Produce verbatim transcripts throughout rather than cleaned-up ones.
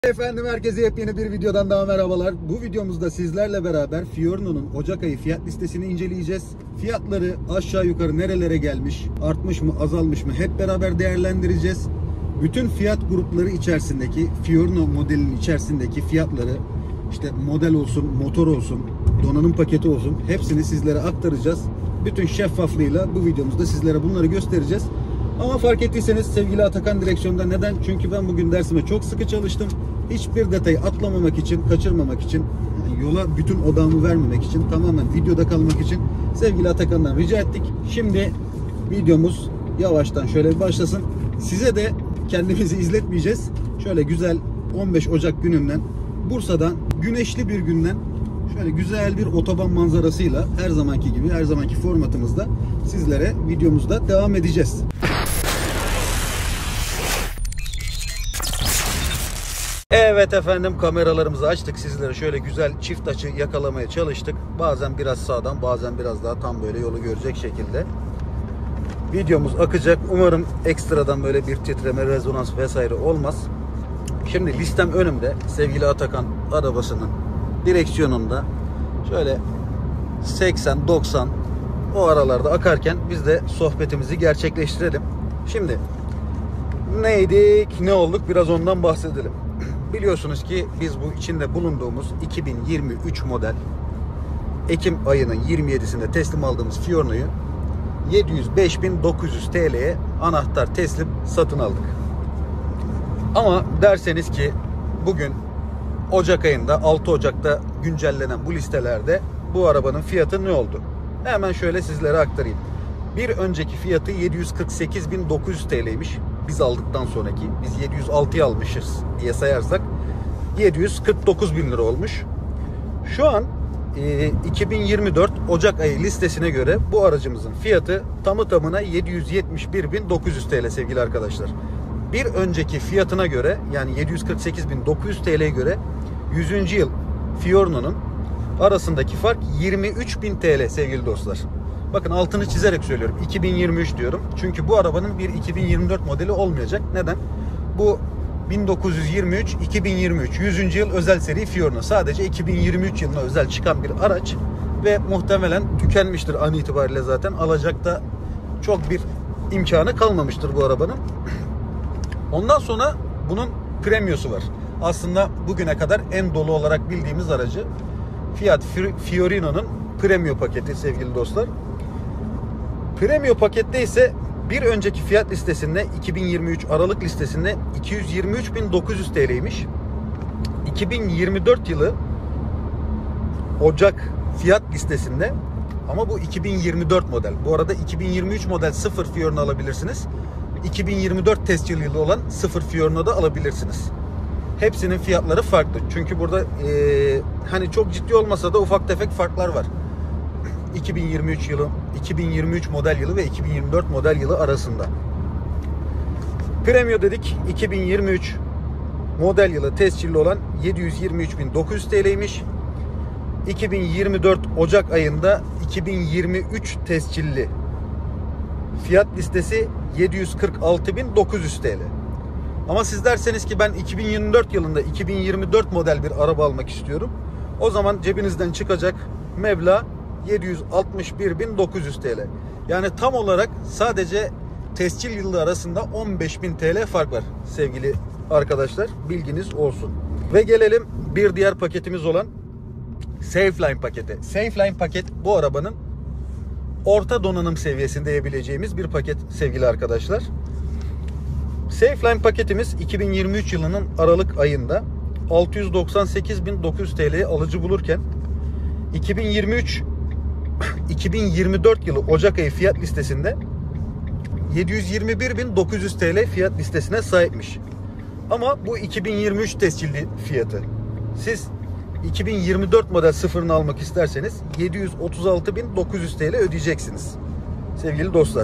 Efendim herkese yepyeni bir videodan daha merhabalar. Bu videomuzda sizlerle beraber Fiorino'nun Ocak ayı fiyat listesini inceleyeceğiz. Fiyatları aşağı yukarı nerelere gelmiş, artmış mı, azalmış mı hep beraber değerlendireceğiz. Bütün fiyat grupları içerisindeki Fiorino modelinin içerisindeki fiyatları, işte model olsun, motor olsun, donanım paketi olsun hepsini sizlere aktaracağız. Bütün şeffaflığıyla bu videomuzda sizlere bunları göstereceğiz. Ama fark ettiyseniz sevgili Atakan direksiyonda. Neden? Çünkü ben bugün dersime çok sıkı çalıştım. Hiçbir detayı atlamamak için, kaçırmamak için, yola bütün odağımı vermemek için, tamamen videoda kalmak için sevgili Atakan'dan rica ettik. Şimdi videomuz yavaştan şöyle bir başlasın. Size de kendimizi izletmeyeceğiz. Şöyle güzel on beş Ocak gününden, Bursa'dan güneşli bir günden şöyle güzel bir otoban manzarasıyla her zamanki gibi, her zamanki formatımızda sizlere videomuzda devam edeceğiz. Evet efendim, kameralarımızı açtık. Sizlere şöyle güzel çift açı yakalamaya çalıştık. Bazen biraz sağdan, bazen biraz daha tam böyle yolu görecek şekilde. Videomuz akacak. Umarım ekstradan böyle bir titreme, rezonans vesaire olmaz. Şimdi listem önümde. Sevgili Atakan arabasının direksiyonunda şöyle seksen doksan o aralarda akarken biz de sohbetimizi gerçekleştirelim. Şimdi neydik, ne olduk, biraz ondan bahsedelim. Biliyorsunuz ki biz bu içinde bulunduğumuz iki bin yirmi üç model Ekim ayının yirmi yedisinde teslim aldığımız Fiorino'yu yedi yüz beş bin dokuz yüz T L'ye anahtar teslim satın aldık. Ama derseniz ki bugün Ocak ayında, altı Ocak'ta güncellenen bu listelerde bu arabanın fiyatı ne oldu? Hemen şöyle sizlere aktarayım. Bir önceki fiyatı yedi yüz kırk sekiz bin dokuz yüz T L'ymiş. Biz aldıktan sonraki, biz yedi yüz altıya almışız diye sayarsak yedi yüz kırk dokuz bin lira olmuş. Şu an e, iki bin yirmi dört Ocak ayı listesine göre bu aracımızın fiyatı tamı tamına yedi yüz yetmiş bir bin dokuz yüz T L sevgili arkadaşlar. Bir önceki fiyatına göre, yani yedi yüz kırk sekiz bin dokuz yüz T L'ye göre yüzüncü yıl Fiorino'nun arasındaki fark yirmi üç bin T L sevgili dostlar. Bakın altını çizerek söylüyorum. iki bin yirmi üç diyorum. Çünkü bu arabanın bir iki bin yirmi dört modeli olmayacak. Neden? Bu bin dokuz yüz yirmi üç iki bin yirmi üç yüzüncü yıl özel seri Fiorino. Sadece iki bin yirmi üç yılına özel çıkan bir araç ve muhtemelen tükenmiştir an itibariyle zaten. Alacakta çok bir imkanı kalmamıştır bu arabanın. Ondan sonra bunun Premio'su var. Aslında bugüne kadar en dolu olarak bildiğimiz aracı Fiat Fiorino'nun Premio paketi sevgili dostlar. Premio pakette ise bir önceki fiyat listesinde iki bin yirmi üç Aralık listesinde iki yüz yirmi üç bin dokuz yüz T L'ymiş. iki bin yirmi dört yılı Ocak fiyat listesinde, ama bu iki bin yirmi dört model. Bu arada iki bin yirmi üç model sıfır Fiorino alabilirsiniz. iki bin yirmi dört tescil yılı olan sıfır Fiorino da alabilirsiniz. Hepsinin fiyatları farklı. Çünkü burada e, hani çok ciddi olmasa da ufak tefek farklar var. iki bin yirmi üç yılı, iki bin yirmi üç model yılı ve iki bin yirmi dört model yılı arasında. Premio dedik, iki bin yirmi üç model yılı tescilli olan yedi yüz yirmi üç bin dokuz yüz T L'ymiş. iki bin yirmi dört Ocak ayında iki bin yirmi üç tescilli fiyat listesi yedi yüz kırk altı bin dokuz yüz T L. Ama siz derseniz ki ben iki bin yirmi dört yılında iki bin yirmi dört model bir araba almak istiyorum, o zaman cebinizden çıkacak meblağ yedi yüz altmış bir bin dokuz yüz T L. Yani tam olarak sadece tescil yılı arasında on beş bin T L fark var sevgili arkadaşlar. Bilginiz olsun. Ve gelelim bir diğer paketimiz olan Safeline paketi. Safeline paket bu arabanın orta donanım seviyesinde diyebileceğimiz bir paket sevgili arkadaşlar. Safeline paketimiz iki bin yirmi üç yılının Aralık ayında altı yüz doksan sekiz bin dokuz yüz T L'ye alıcı bulurken iki bin yirmi üç iki bin yirmi dört yılı Ocak ayı fiyat listesinde yedi yüz yirmi bir bin dokuz yüz T L fiyat listesine sahipmiş. Ama bu iki bin yirmi üç tescilli fiyatı. Siz iki bin yirmi dört model sıfırını almak isterseniz yedi yüz otuz altı bin dokuz yüz T L ödeyeceksiniz sevgili dostlar.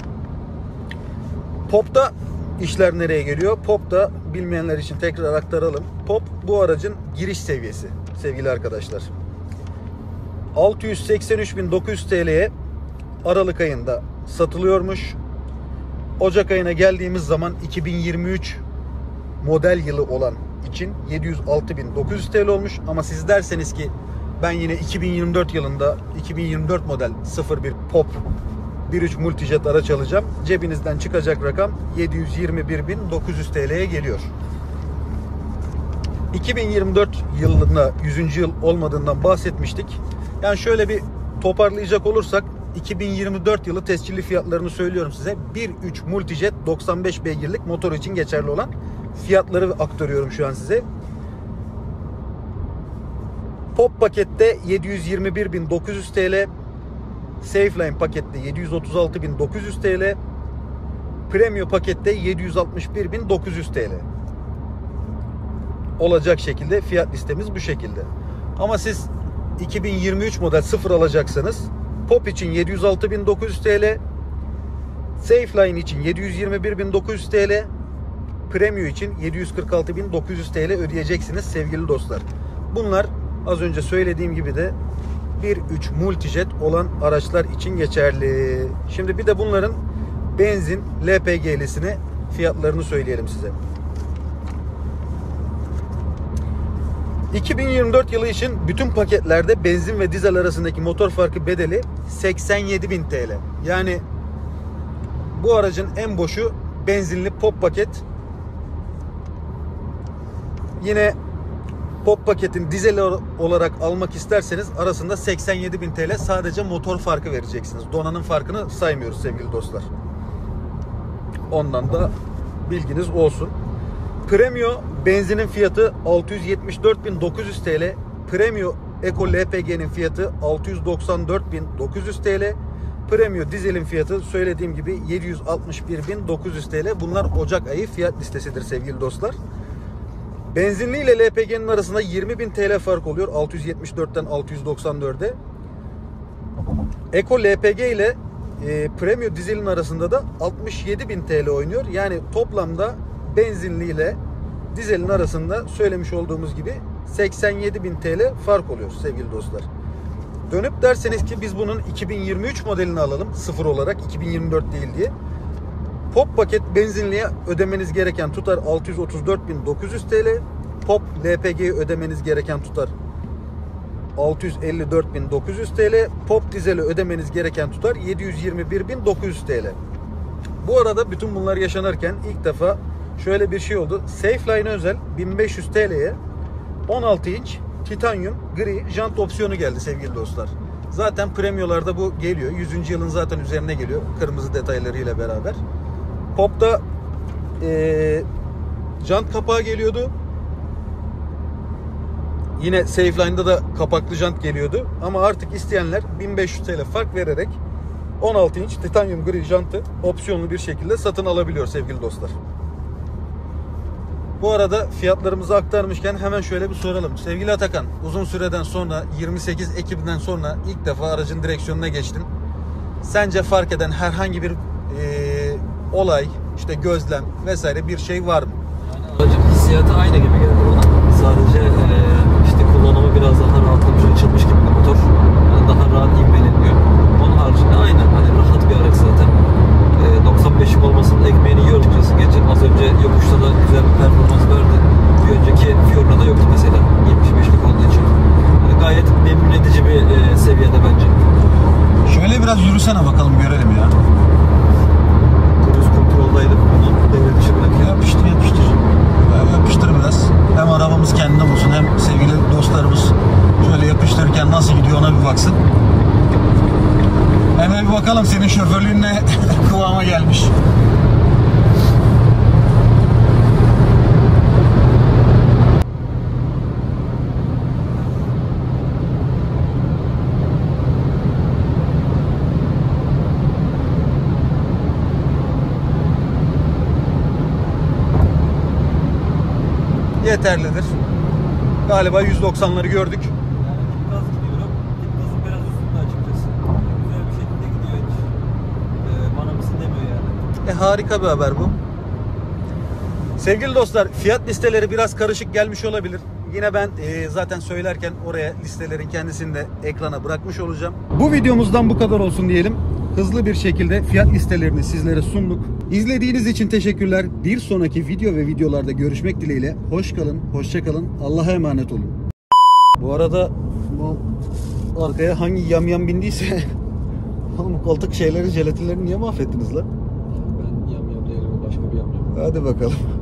Pop'ta işler nereye geliyor? Pop'ta bilmeyenler için tekrar aktaralım. Pop bu aracın giriş seviyesi sevgili arkadaşlar. altı yüz seksen üç bin dokuz yüz T L'ye Aralık ayında satılıyormuş. Ocak ayına geldiğimiz zaman iki bin yirmi üç model yılı olan için yedi yüz altı bin dokuz yüz T L olmuş. Ama siz derseniz ki ben yine iki bin yirmi dört yılında iki bin yirmi dört model sıfır bir Pop bir nokta üç Multijet araç alacağım, cebinizden çıkacak rakam yedi yüz yirmi bir bin dokuz yüz T L'ye geliyor. iki bin yirmi dört yılında yüzüncü yıl olmadığından bahsetmiştik. Yani şöyle bir toparlayacak olursak iki bin yirmi dört yılı tescilli fiyatlarını söylüyorum size. bir nokta üç Multijet doksan beş beygirlik motor için geçerli olan fiyatları aktarıyorum şu an size. Pop pakette yedi yüz yirmi bir bin dokuz yüz T L, Safeline pakette yedi yüz otuz altı bin dokuz yüz T L, Premium pakette yedi yüz altmış bir bin dokuz yüz T L olacak şekilde fiyat listemiz bu şekilde. Ama siz iki bin yirmi üç model sıfır alacaksanız Pop için yedi yüz altı bin dokuz yüz T L, Safeline için yedi yüz yirmi bir bin dokuz yüz T L, Premium için yedi yüz kırk altı bin dokuz yüz T L ödeyeceksiniz sevgili dostlar. Bunlar az önce söylediğim gibi de bir nokta üç Multijet olan araçlar için geçerli. Şimdi bir de bunların benzin L P G'lisini fiyatlarını söyleyelim size. iki bin yirmi dört yılı için bütün paketlerde benzin ve dizel arasındaki motor farkı bedeli seksen yedi bin T L. Yani bu aracın en boşu benzinli Pop paket. Yine Pop paketin dizeli olarak almak isterseniz arasında seksen yedi bin T L sadece motor farkı vereceksiniz. Donanım farkını saymıyoruz sevgili dostlar. Ondan da bilginiz olsun. Premium benzinin fiyatı altı yüz yetmiş dört bin dokuz yüz T L. Premium Eco L P G'nin fiyatı altı yüz doksan dört bin dokuz yüz T L. Premium dizelin fiyatı söylediğim gibi yedi yüz altmış bir bin dokuz yüz T L. Bunlar Ocak ayı fiyat listesidir sevgili dostlar. Benzinli ile L P G'nin arasında yirmi bin T L fark oluyor. altı yüz yetmiş dörtten altı yüz doksan dörde. Eco L P G ile e, Premium dizelin arasında da altmış yedi bin T L oynuyor. Yani toplamda benzinli ile dizelin arasında söylemiş olduğumuz gibi seksen yedi bin T L fark oluyor sevgili dostlar. Dönüp derseniz ki biz bunun iki bin yirmi üç modelini alalım sıfır olarak, iki bin yirmi dört değil diye. Pop paket benzinliğe ödemeniz gereken tutar altı yüz otuz dört bin dokuz yüz T L. Pop L P G'ye ödemeniz gereken tutar altı yüz elli dört bin dokuz yüz T L. Pop dizeli ödemeniz gereken tutar yedi yüz yirmi bir bin dokuz yüz T L. Bu arada bütün bunlar yaşanırken ilk defa şöyle bir şey oldu. Safeline özel bin beş yüz T L'ye on altı inç titanyum gri jant opsiyonu geldi sevgili dostlar. Zaten premiumlarda bu geliyor. yüzüncü yılın zaten üzerine geliyor. Kırmızı detaylarıyla beraber. Pop'ta ee, jant kapağı geliyordu. Yine Safeline'da da kapaklı jant geliyordu. Ama artık isteyenler bin beş yüz T L fark vererek on altı inç titanyum gri jantı opsiyonlu bir şekilde satın alabiliyor sevgili dostlar. Bu arada fiyatlarımızı aktarmışken hemen şöyle bir soralım. Sevgili Atakan, uzun süreden sonra yirmi sekiz Ekim'den sonra ilk defa aracın direksiyonuna geçtin. Sence fark eden herhangi bir e, olay, işte gözlem vesaire bir şey var mı? Yani aracın hissiyatı aynı gibi geldi bana. Sadece e, işte kullanımı biraz daha rahatlamış, açılmış gibi bir motor. Yani daha rahat ivmeleniyor. Onun haricinde aynı. Hani rahat bir araç zaten. E, doksan beşlik olmasının ekmeğini yiyor açıkçası. Geçen az önce yokuşta da güzel bir performans verdi. Bir önceki Fiora'da yoktu mesela. yetmiş beşlik olduğu için. Yani gayet memnun edici bir e, seviyede bence. Şöyle biraz yürüsene bakalım, görelim ya. Cruise kontroldaydım. Bunu devre dışı bırakıyorum. Yapıştır yapıştır. Yapıştır biraz. Hem arabamız kendine bulsun hem sevgili dostlarımız şöyle yapıştırırken nasıl gidiyor ona bir baksın. Hemen bir bakalım senin şoförlüğün ne kıvama gelmiş. Yeterlidir. Galiba yüz doksanları gördük. Yani dip gaz gidiyorum. Dip gazın biraz üstünde açıkçası. Güzel bir şekilde gidiyor hiç. Ee, bana mısın demiyor yani. E, harika bir haber bu. Sevgili dostlar, fiyat listeleri biraz karışık gelmiş olabilir. Yine ben e, zaten söylerken oraya listelerin kendisini de ekrana bırakmış olacağım. Bu videomuzdan bu kadar olsun diyelim. hızlı bir şekilde fiyat listelerini sizlere sunduk. İzlediğiniz için teşekkürler. Bir sonraki video ve videolarda görüşmek dileğiyle. Hoş kalın, hoşça kalın. Allah'a emanet olun. Bu arada bu arkaya hangi yamyam bindiyse oğlum bu koltuk şeyleri, jelatinlerini niye mahvettiniz lan? Ben yam yam değilim, başka bir yam yam. Hadi bakalım.